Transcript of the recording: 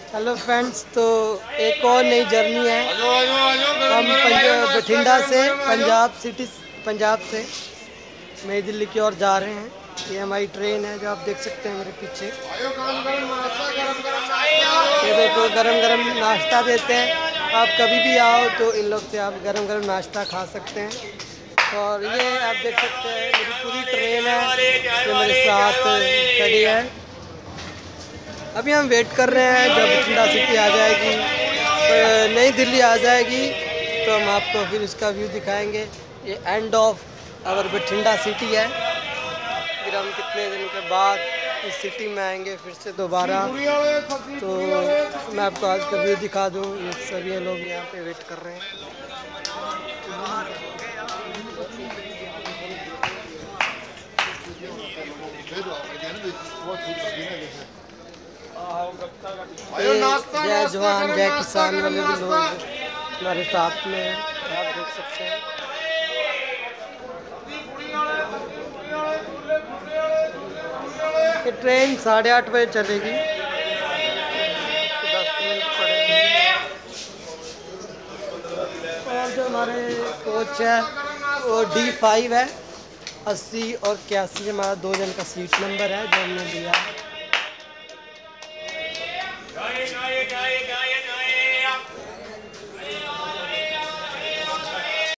Hello friends, तो एक और नई जर्नी है। हम बठिंडा से पंजाब से नई दिल्ली की ओर जा रहे हैं। ये हमारी ट्रेन है जो आप देख सकते हैं मेरे पीछे। ये देखो, गरम गरम नाश्ता देते हैं। आप कभी भी आओ तो इन लोग से आप गरम गरम नाश्ता खा सकते हैं। और ये आप देख सकते हैं मेरी पूरी ट्रेन है जो मेरे साथ खड़ी है। अभी हम वेट कर रहे हैं जब बठिंडा सिटी आ जाएगी, नई दिल्ली आ जाएगी तो हम आपको फिर उसका व्यू दिखाएंगे। ये end of our Bathinda city है। फिर हम कितने दिन के बाद इस सिटी में आएंगे फिर से दोबारा, तो मैं आपको आज का व्यू दिखा दूँ। ये सभी लोग यहाँ पे वेट कर रहे हैं। जय जवान जय किसान वाले भी लोग हमारे साथ में हैं, आप देख सकते हैं। ये ट्रेन 8:30 बजे चलेगी, 10 मिनट पड़ेंगे। और जो हमारे कोच है वो D5 है। 80 और 81 हमारा 2 जन का सीट नंबर है जो हमने लिया है।